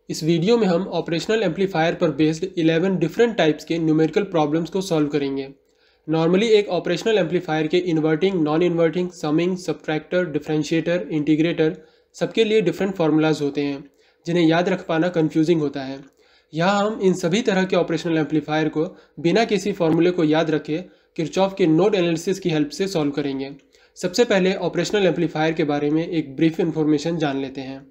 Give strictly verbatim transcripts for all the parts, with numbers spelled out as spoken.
इस वीडियो में हम ऑपरेशनल एम्पलीफायर पर बेस्ड इलेवन डिफरेंट टाइप्स के न्यूमेरिकल प्रॉब्लम्स को सॉल्व करेंगे। नॉर्मली एक ऑपरेशनल एम्पलीफायर के inverting, non inverting, summing, subtractor, differentiator, integrator सबके लिए डिफरेंट फार्मूलाज होते हैं जिन्हें याद रख पाना कंफ्यूजिंग होता है। यहाँ हम इन सभी तरह के ऑपरेशनल एम्पलीफायर को बिना किसी फार्मूले को याद रखे किरचॉफ के नोड एनालिसिस की हेल्प से सॉल्व करेंगे। सबसे पहले ऑपरेशनल एम्पलीफायर के बारे में एक ब्रीफ इन्फॉर्मेशन जान लेते हैं।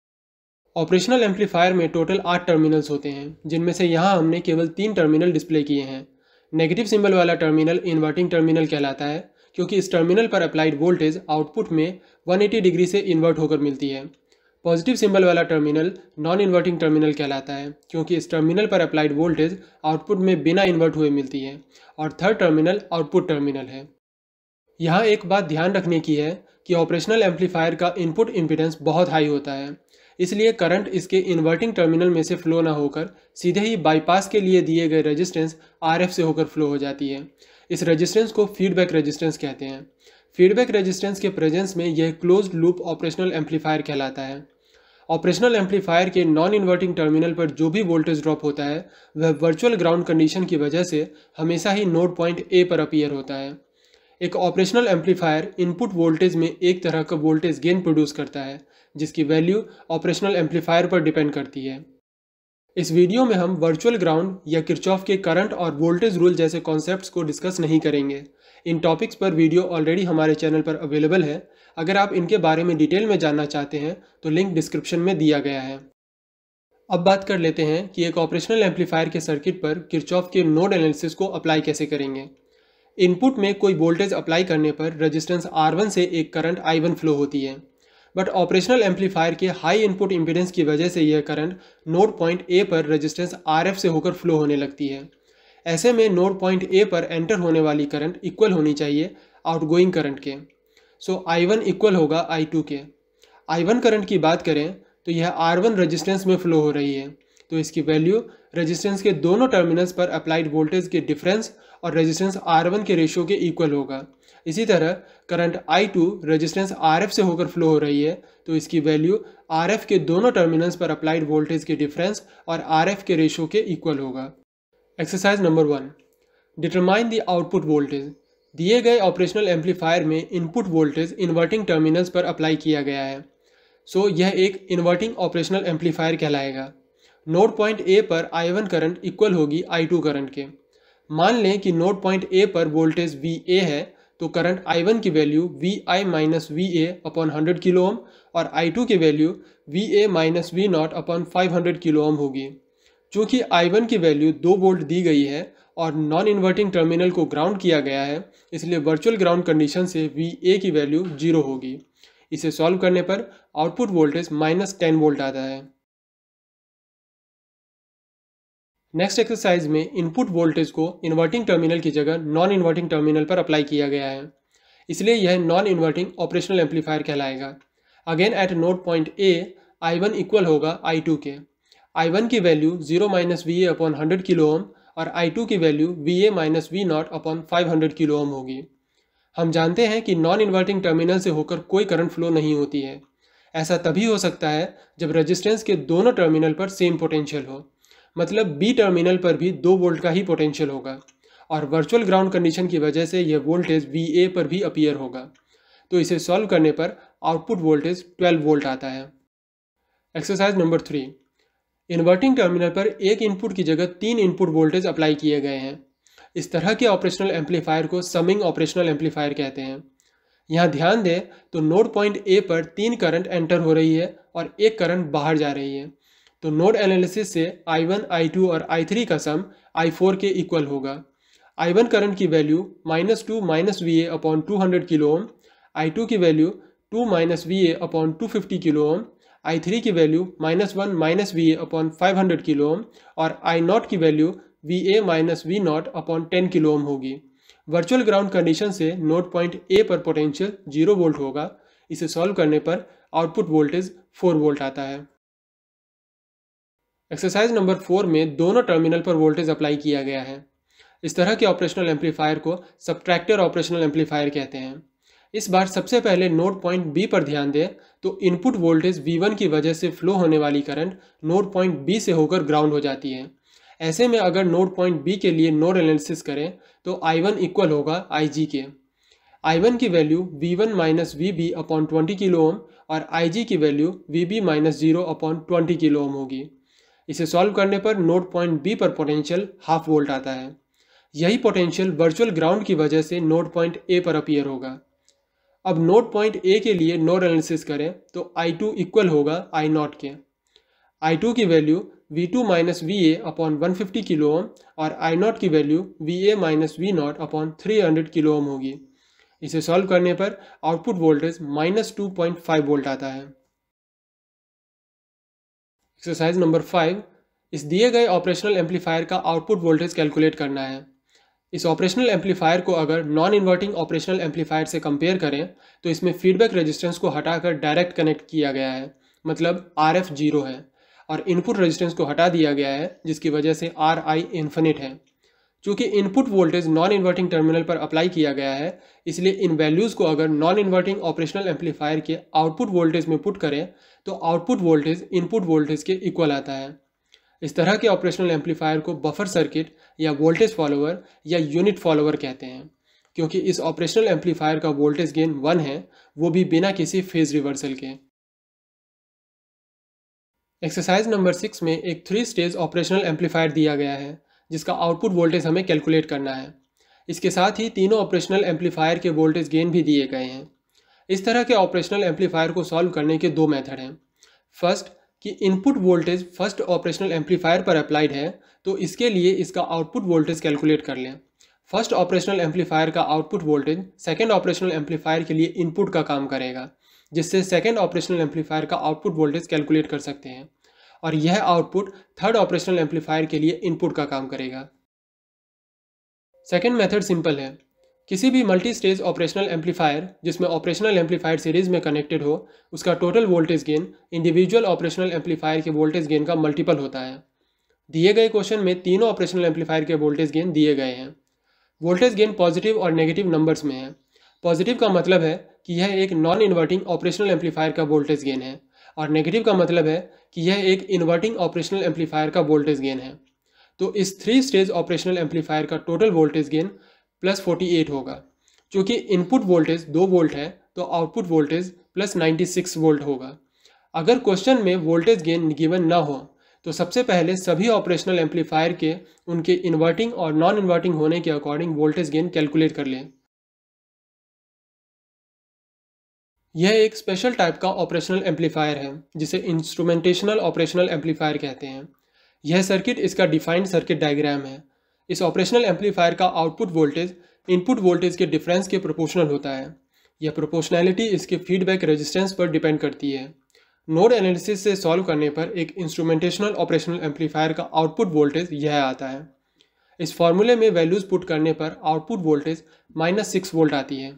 ऑपरेशनल एम्पलीफायर में टोटल आठ टर्मिनल्स होते हैं, जिनमें से यहाँ हमने केवल तीन टर्मिनल डिस्प्ले किए हैं। नेगेटिव सिंबल वाला टर्मिनल इन्वर्टिंग टर्मिनल कहलाता है क्योंकि इस टर्मिनल पर अप्लाइड वोल्टेज आउटपुट में एक सौ अस्सी डिग्री से इन्वर्ट होकर मिलती है। पॉजिटिव सिंबल वाला टर्मिनल नॉन इन्वर्टिंग टर्मिनल कहलाता है क्योंकि इस टर्मिनल पर अप्लाइड वोल्टेज आउटपुट में बिना इन्वर्ट हुए मिलती है। और थर्ड टर्मिनल आउटपुट टर्मिनल है। यहाँ एक बात ध्यान रखने की है कि ऑपरेशनल एम्पलीफायर का इनपुट इम्पीडेंस बहुत हाई होता है, इसलिए करंट इसके इन्वर्टिंग टर्मिनल में से फ्लो ना होकर सीधे ही बाईपास के लिए दिए गए रेजिस्टेंस आर एफ से होकर फ्लो हो जाती है। इस रेजिस्टेंस को फीडबैक रेजिस्टेंस कहते हैं। फीडबैक रेजिस्टेंस के प्रेजेंस में यह क्लोज्ड लूप ऑपरेशनल एम्पलीफायर कहलाता है। ऑपरेशनल एम्पलीफायर के नॉन इन्वर्टिंग टर्मिनल पर जो भी वोल्टेज ड्रॉप होता है वह वर्चुअल ग्राउंड कंडीशन की वजह से हमेशा ही नोड पॉइंट ए पर अपीयर होता है। एक ऑपरेशनल एम्पलीफायर इनपुट वोल्टेज में एक तरह का वोल्टेज गेन प्रोड्यूस करता है जिसकी वैल्यू ऑपरेशनल एम्पलीफायर पर डिपेंड करती है। इस वीडियो में हम वर्चुअल ग्राउंड या किरचॉफ के करंट और वोल्टेज रूल जैसे कॉन्सेप्ट्स को डिस्कस नहीं करेंगे। इन टॉपिक्स पर वीडियो ऑलरेडी हमारे चैनल पर अवेलेबल है। अगर आप इनके बारे में डिटेल में जानना चाहते हैं तो लिंक डिस्क्रिप्शन में दिया गया है। अब बात कर लेते हैं कि एक ऑपरेशनल एम्पलीफायर के सर्किट पर किरचॉफ के नोड एनालिसिस को अप्लाई कैसे करेंगे। इनपुट में कोई वोल्टेज अप्लाई करने पर रेजिस्टेंस आर वन से एक करंट आई वन फ्लो होती है, बट ऑपरेशनल एम्पलीफायर के हाई इनपुट इम्पीडेंस की वजह से यह करंट नोड पॉइंट ए पर रेजिस्टेंस आर एफ से होकर फ्लो होने लगती है। ऐसे में नोड पॉइंट ए पर एंटर होने वाली करंट इक्वल होनी चाहिए आउटगोइंग करंट के। सो आई वन इक्वल होगा आई टू के। आई वन करंट की बात करें तो यह आर वन रेजिस्टेंस में फ्लो हो रही है, तो इसकी वैल्यू रेजिस्टेंस के दोनों टर्मिनल्स पर अप्लाइड वोल्टेज के डिफरेंस और रेजिस्टेंस आर वन के रेशियो के इक्वल होगा। इसी तरह current I two resistance R F से होकर फ्लो हो रही है, तो इसकी वैल्यू आर एफ के दोनों टर्मिनल्स पर अप्लाइड वोल्टेज के डिफरेंस और आर एफ के रेशियो के इक्वल होगा। Exercise number one, determine the output voltage. दिए गए ऑपरेशनल एम्पलीफायर में इनपुट वोल्टेज इन्वर्टिंग टर्मिनल्स पर अप्लाई किया गया है, सो so, यह एक इन्वर्टिंग ऑपरेशनल एम्पलीफायर कहलाएगा। नोड पॉइंट ए पर आई वन करंट इक्वल होगी आई टू करंट के। मान लें कि नोड पॉइंट ए पर वोल्टेज वी ए है, तो करंट आई वन की value V I minus V A upon hundred kilo ohm और आई टू की value V A minus V naught upon five hundred kilo ohm होगी। चूँकि I one की value दो volt दी गई है और नॉन इन्वर्टिंग टर्मिनल को ग्राउंड किया गया है, इसलिए वर्चुअल ग्राउंड कंडीशन से वी ए की वैल्यू जीरो होगी। इसे सॉल्व करने पर output voltage minus ten volt आता है। नेक्स्ट एक्सरसाइज में इनपुट वोल्टेज को इन्वर्टिंग टर्मिनल की जगह नॉन इन्वर्टिंग टर्मिनल पर अप्लाई किया गया है, इसलिए यह नॉन इन्वर्टिंग ऑपरेशनल एम्पलीफायर कहलाएगा। Again at node point A I one equal होगा आई टू के। आई वन की value zero minus V A upon hundred kilo ohm और आई टू की value V A minus V naught upon five hundred kilo ohm होगी। हम जानते हैं कि नॉन इन्वर्टिंग टर्मिनल से होकर कोई करंट फ्लो नहीं होती है। ऐसा तभी हो सकता है जब रेजिस्टेंस के दोनों टर्मिनल पर सेम पोटेंशियल हो, मतलब बी टर्मिनल पर भी दो वोल्ट का ही पोटेंशियल होगा और वर्चुअल ग्राउंड कंडीशन की वजह से यह वोल्टेज वी ए पर भी अपीयर होगा। तो इसे सॉल्व करने पर आउटपुट वोल्टेज ट्वेल्व वोल्ट आता है। Exercise number three, inverting terminal पर एक इनपुट की जगह तीन इनपुट वोल्टेज अप्लाई किए गए हैं। इस तरह के ऑपरेशनल एम्पलीफायर को समिंग ऑपरेशनल एम्पलीफायर कहते हैं। यहाँ ध्यान दें तो नोड पॉइंट ए पर तीन करंट एंटर हो रही है और एक करंट बाहर जा रही है, तो नोड एनालिसिस से आई वन, आई टू और आई थ्री का सम आई फोर के इक्वल होगा। आई वन करंट की value minus two minus V A upon two hundred kilo ohm, I two की value two minus V A upon two fifty kilo ohm, I three की value minus one minus V A upon five hundred kilo ohm और I naught की value V A minus V naught upon ten kilo ohm होगी। Virtual ground condition से node point A पर potential zero volt होगा। इसे solve करने पर output voltage four volt आता है। एक्सरसाइज नंबर फोर में दोनों टर्मिनल पर वोल्टेज अप्लाई किया गया है। इस तरह के ऑपरेशनल एम्पलीफायर को सब्ट्रैक्टर ऑपरेशनल एम्पलीफायर कहते हैं। इस बार सबसे पहले नोड पॉइंट बी पर ध्यान दें तो इनपुट वोल्टेज वी वन की वजह से फ्लो होने वाली करंट नोड पॉइंट बी से होकर ग्राउंड हो जाती है। ऐसे में अगर नोड पॉइंट बी के लिए नोड एनालिसिस करें तो आई वन इक्वल होगा आई जी के। आई वन की value V one minus V B upon twenty kilo ohm और आई जी की value V B minus zero upon twenty kilo ohm होगी। इसे सॉल्व करने पर नोड पॉइंट बी पर पोटेंशियल हाफ वोल्ट आता है। यही पोटेंशियल वर्चुअल ग्राउंड की वजह से नोड पॉइंट ए पर अपीयर होगा। अब नोड पॉइंट ए के लिए नोड एनालिसिस करें तो आई टू इक्वल होगा आई नॉट के। आई टू की value V two minus V A upon one fifty kilo ohm और आई नॉट की value V A minus V naught upon three hundred kilo ohm होगी। इसे solve करने पर output voltage minus two point five volt आता है। Exercise number five, इस दिए गए ऑपरेशनल एम्पलीफायर का आउटपुट वोल्टेज कैलकुलेट करना है। इस ऑपरेशनल एम्पलीफायर को अगर नॉन इन्वर्टिंग ऑपरेशनल एम्पलीफायर से कंपेयर करें तो इसमें फीडबैक रेजिस्टेंस को हटाकर डायरेक्ट कनेक्ट किया गया है, मतलब आर एफ जीरो है, और इनपुट रेजिस्टेंस को हटा दिया गया है जिसकी वजह से आर आई इन्फिनिट है। चूँकि input voltage non inverting terminal पर अप्लाई किया गया है इसलिए इन वैल्यूज़ को अगर नॉन इन्वर्टिंग ऑपरेशनल एम्पलीफायर के आउटपुट वोल्टेज में पुट करें तो आउटपुट वोल्टेज इनपुट वोल्टेज के इक्वल आता है। इस तरह के ऑपरेशनल एम्पलीफायर को बफर सर्किट या वोल्टेज फॉलोअर या यूनिट फॉलोअर कहते हैं, क्योंकि इस ऑपरेशनल एम्पलीफायर का वोल्टेज गेन वन है, वो भी बिना किसी फेज रिवर्सल के। एक्सरसाइज नंबर सिक्स में एक थ्री स्टेज ऑपरेशनल एम्पलीफायर दिया गया है जिसका आउटपुट वोल्टेज हमें कैलकुलेट करना है। इसके साथ ही तीनों ऑपरेशनल एम्पलीफायर के वोल्टेज गेन भी दिए गए हैं। इस तरह के ऑपरेशनल एम्पलीफायर को सॉल्व करने के दो मेथड हैं। फर्स्ट, कि input voltage first operational amplifier पर अप्लाइड है तो इसके लिए इसका आउटपुट वोल्टेज कैलकुलेट कर लें। फर्स्ट ऑपरेशनल एम्पलीफायर का output voltage second operational amplifier के लिए इनपुट का काम करेगा, जिससे सेकेंड ऑपरेशनल एम्पलीफायर का आउटपुट वोल्टेज कैलकुलेट कर सकते हैं, और यह आउटपुट थर्ड ऑपरेशनल एम्पलीफायर के लिए इनपुट का काम करेगा। सेकेंड मेथड सिंपल है। किसी भी मल्टी स्टेज ऑपरेशनल एम्पलीफायर जिसमें ऑपरेशनल एम्पलीफायर सीरीज में कनेक्टेड हो उसका total voltage gain individual operational amplifier के वोल्टेज गेन का मल्टीपल होता है। दिए गए क्वेश्चन में तीनों ऑपरेशनल एम्पलीफायर के वोल्टेज गेन दिए गए हैं। वोल्टेज गेन पॉजिटिव और नेगेटिव नंबर्स में है। पॉजिटिव का मतलब है कि यह एक नॉन इन्वर्टिंग ऑपरेशनल एम्पलीफायर का वोल्टेज गेन है, और नेगेटिव का मतलब है कि यह एक इन्वर्टिंग ऑपरेशनल एम्पलीफायर का वोल्टेज गेन है। तो इस थ्री स्टेज ऑपरेशनल एम्पलीफायर का total voltage gain plus forty eight होगा। चूँकि इनपुट वोल्टेज दो वोल्ट है तो output voltage plus ninety six volt होगा। अगर क्वेश्चन में वोल्टेज गेन गिवन ना हो तो सबसे पहले सभी ऑपरेशनल एम्पलीफायर के उनके इन्वर्टिंग और नॉन इन्वर्टिंग होने के अकॉर्डिंग वोल्टेज गेन कैलकुलेट कर लें। यह एक स्पेशल टाइप का ऑपरेशनल एम्पलीफायर है जिसे इंस्ट्रूमेंटेशनल ऑपरेशनल एम्पलीफायर कहते हैं। यह सर्किट इसका डिफाइंड सर्किट डायग्राम है। इस ऑपरेशनल एम्पलीफायर का आउटपुट वोल्टेज इनपुट वोल्टेज के डिफरेंस के प्रोपोर्शनल होता है। यह प्रोपोर्शनैलिटी इसके फीडबैक रेजिस्टेंस पर डिपेंड करती है। नोड एनालिसिस से सॉल्व करने पर एक इंस्ट्रूमेंटेशनल ऑपरेशनल एम्पलीफायर का आउटपुट वोल्टेज यह आता है। इस फॉर्मूले में वैल्यूज पुट करने पर output voltage minus six volt आती है।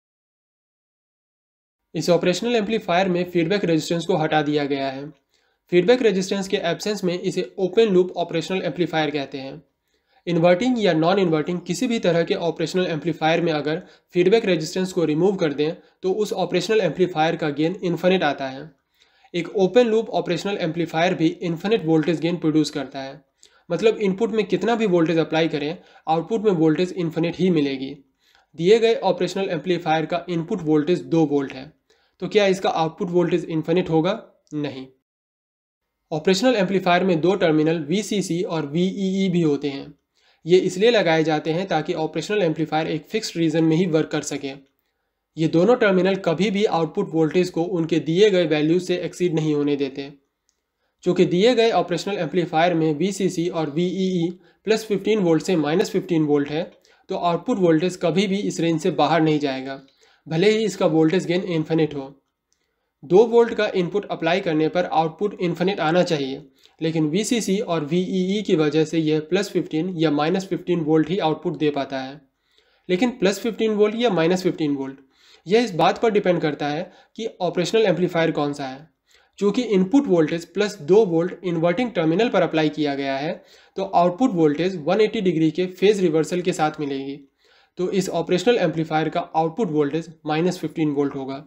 इस ऑपरेशनल एम्पलीफायर में फीडबैक रेजिस्टेंस को हटा दिया गया है। फीडबैक रेजिस्टेंस के एब्सेंस में इसे ओपन लूप ऑपरेशनल एम्पलीफायर कहते हैं। इन्वर्टिंग या नॉन इन्वर्टिंग किसी भी तरह के ऑपरेशनल एम्पलीफायर में अगर फीडबैक रेजिस्टेंस को रिमूव कर दें तो उस ऑपरेशनल एम्पलीफायर का गेन इन्फिनिट आता है। एक ओपन लूप ऑपरेशनल एम्पलीफायर भी इन्फिनिट वोल्टेज गेन प्रोड्यूस करता है, मतलब इनपुट में कितना भी वोल्टेज अप्लाई करें आउटपुट में वोल्टेज इन्फिनिट ही मिलेगी। दिए गए ऑपरेशनल एम्पलीफायर का इनपुट वोल्टेज दो वोल्ट है, तो क्या इसका आउटपुट वोल्टेज इन्फिनिट होगा? नहीं। ऑपरेशनल एम्पलीफायर में दो टर्मिनल वी सी सी और वी ई ई भी होते हैं। ये इसलिए लगाए जाते हैं ताकि ऑपरेशनल एम्पलीफायर एक फिक्स्ड रीजन में ही वर्क कर सके। ये दोनों टर्मिनल कभी भी आउटपुट वोल्टेज को उनके दिए गए वैल्यू से एक्सीड नहीं होने देते। चूँकि दिए गए ऑपरेशनल एम्पलीफायर में वी सी सी और V E E plus fifteen volt से माइनस फिफ्टीन वोल्ट है, तो आउटपुट वोल्टेज कभी भी इस रेंज से बाहर नहीं जाएगा, भले ही इसका वोल्टेज गेन इन्फिनिट हो। दो वोल्ट का इनपुट अप्लाई करने पर आउटपुट इन्फिनिट आना चाहिए, लेकिन वी सी सी और वी ई ई की वजह से यह प्लस फिफ्टीन या माइनस फिफ्टीन वोल्ट ही आउटपुट दे पाता है। लेकिन प्लस फिफ्टीन वोल्ट या माइनस फिफ्टीन वोल्ट यह इस बात पर डिपेंड करता है कि ऑपरेशनल एम्पलीफायर कौन सा है। चूँकि इनपुट वोल्टेज प्लस दो वोल्ट इन्वर्टिंग टर्मिनल पर अप्लाई किया गया है तो output voltage one eighty degree के फेज रिवर्सल के साथ मिलेगी। तो इस ऑपरेशनल एम्पलीफायर का output voltage minus fifteen volt होगा।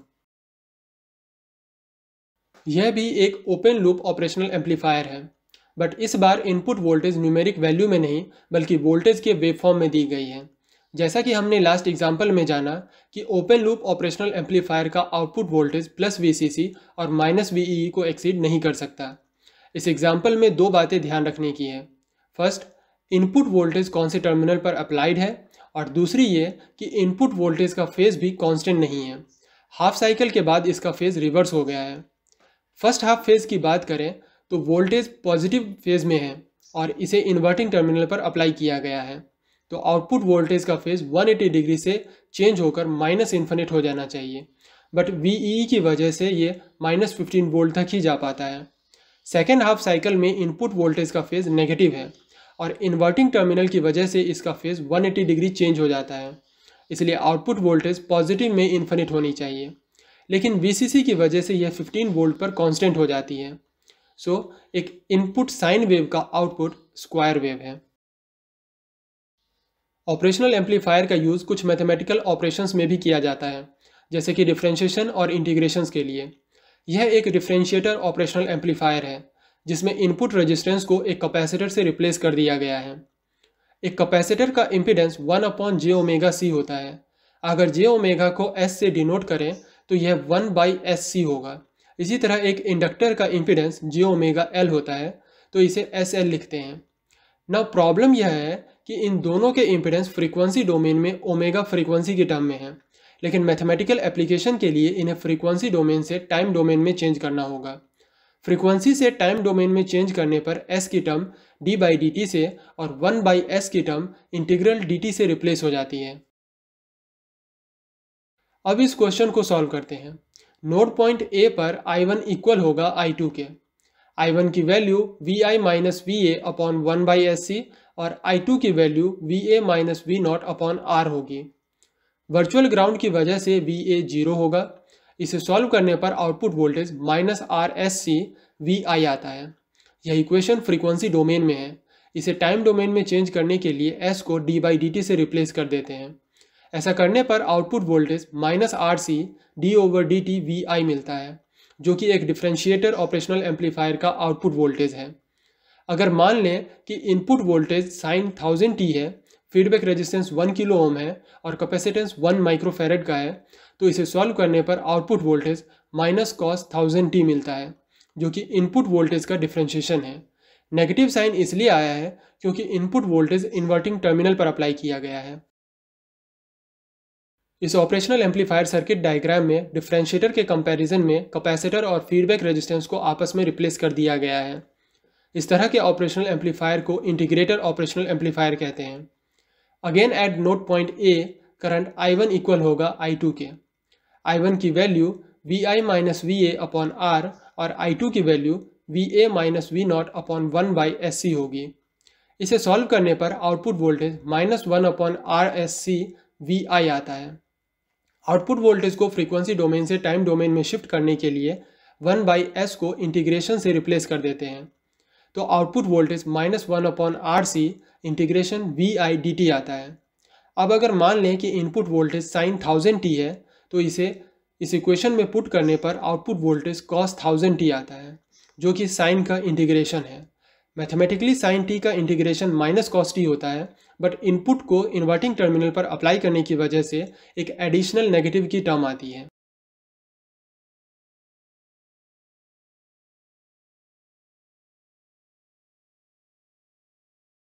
यह भी एक ओपन लूप ऑपरेशनल एम्पलीफायर है, बट इस बार इनपुट वोल्टेज न्यूमेरिक वैल्यू में नहीं बल्कि वोल्टेज के वेव फॉर्म में दी गई है। जैसा कि हमने लास्ट एग्जाम्पल में जाना कि ओपन लूप ऑपरेशनल एम्पलीफायर का आउटपुट वोल्टेज प्लस वीसीसी और माइनस वीई को एक्सीड नहीं कर सकता। इस एग्जाम्पल में दो बातें ध्यान रखने की है। फर्स्ट, इनपुट वोल्टेज कौन से टर्मिनल पर अप्लाइड है, और दूसरी ये कि इनपुट वोल्टेज का फेज भी कांस्टेंट नहीं है। हाफ साइकिल के बाद इसका फेज रिवर्स हो गया है। फर्स्ट हाफ फेज की बात करें तो वोल्टेज पॉजिटिव फेज में है और इसे इन्वर्टिंग टर्मिनल पर अप्लाई किया गया है, तो आउटपुट वोल्टेज का फेज वन एटी डिग्री से चेंज होकर माइनस इन्फिनिट हो जाना चाहिए, बट वीई की वजह से ये माइनस फिफ्टीन वोल्ट तक ही जा पाता है। सेकेंड हाफ साइकिल में इनपुट वोल्टेज का फेज नेगेटिव है और इन्वर्टिंग टर्मिनल की वजह से इसका phase one eighty degree change हो जाता है, इसलिए आउटपुट वोल्टेज पॉजिटिव में इन्फिनिट होनी चाहिए, लेकिन वीसीसी की वजह से यह फिफ्टीन वोल्ट पर कांस्टेंट हो जाती है। सो so, एक इनपुट साइन वेव का आउटपुट स्क्वायर वेव है। ऑपरेशनल एम्पलीफायर का यूज़ कुछ मैथमेटिकल ऑपरेशंस में भी किया जाता है, जैसे कि डिफरेंशिएशन और इंटीग्रेशंस के लिए। यह एक डिफरेंशिएटर ऑपरेशनल एम्पलीफायर है जिसमें इनपुट रेजिस्टेंस को एक कैपेसिटर से रिप्लेस कर दिया गया है। एक कैपेसिटर का impedance one upon J omega C होता है। अगर जे ओमेगा को एस से डिनोट करें तो यह वन बाई एस सी होगा। इसी तरह एक इंडक्टर का इम्पीडेंस जे ओमेगा एल होता है, तो इसे एस एल लिखते हैं। ना प्रॉब्लम यह है कि इन दोनों के इम्पीडेंस फ्रीक्वेंसी डोमेन में ओमेगा फ्रीक्वेंसी के टर्म में है, लेकिन मैथमेटिकल एप्लीकेशन के लिए इन्हें फ्रीक्वेंसी डोमेन से टाइम डोमेन में चेंज करना होगा। फ्रीक्वेंसी से टाइम डोमेन में चेंज करने पर एस की term D by D T से और वन बाई एस की टर्म इंटीग्रल डी टी से रिप्लेस हो जाती है। अब इस क्वेश्चन को सॉल्व करते हैं। नोड पॉइंट ए पर आई वन इक्वल होगा आई टू के। आई वन की value V I minus V A upon one by S C और आई टू की value V A minus V naught upon R होगी। Virtual ground की वजह से वी ए zero होगा। इसे सॉल्व करने पर output voltage minus R S C V I आता है। यह इक्वेशन फ्रीक्वेंसी डोमेन में है। इसे टाइम डोमेन में चेंज करने के लिए एस को डी बाई डी टी से रिप्लेस कर देते हैं। ऐसा करने पर output voltage minus R C D over D T V I मिलता है, जो कि एक डिफरेंशिएटर ऑपरेशनल एम्पलीफायर का आउटपुट वोल्टेज है। अगर मान लें कि input voltage sine thousand T है, feedback resistance one kilo ohm है और कैपेसिटेंस वन माइक्रोफेरेड का है, तो इसे सॉल्व करने पर output voltage minus cos thousand T मिलता है, जो कि इनपुट वोल्टेज का डिफरेंशिएशन है। नेगेटिव साइन इसलिए आया है क्योंकि इनपुट वोल्टेज इन्वर्टिंग टर्मिनल पर अप्लाई किया गया है। इस ऑपरेशनल एम्पलीफायर सर्किट डायग्राम में डिफरेंशिएटर के कंपैरिजन में कैपेसिटर और फीडबैक रेजिस्टेंस को आपस में रिप्लेस कर दिया गया है। इस तरह के ऑपरेशनल एम्पलीफायर को इंटीग्रेटर ऑपरेशनल एम्पलीफायर कहते हैं। Again at node point A current I one equal होगा आई टू के। आई वन की value V I minus V A upon R और आई टू की value V A minus V naught upon one by S C होगी। इसे solve करने पर output voltage minus one upon R S C V I आता है। Output voltage को frequency domain से टाइम डोमेन में शिफ्ट करने के लिए वन बाई एस को इंटीग्रेशन से रिप्लेस कर देते हैं, तो output voltage minus one upon R C integration V I D T आता है। अब अगर मान लें कि input voltage sine thousand T है, तो इसे इस इक्वेशन में पुट करने पर output voltage cos thousand T आता है, जो कि साइन का इंटीग्रेशन है। मैथमेटिकली साइन टी का इंटीग्रेशन माइनस कॉस टी होता है, बट इनपुट को इन्वर्टिंग टर्मिनल पर अप्लाई करने की वजह से एक एडिशनल नेगेटिव की टर्म आती है।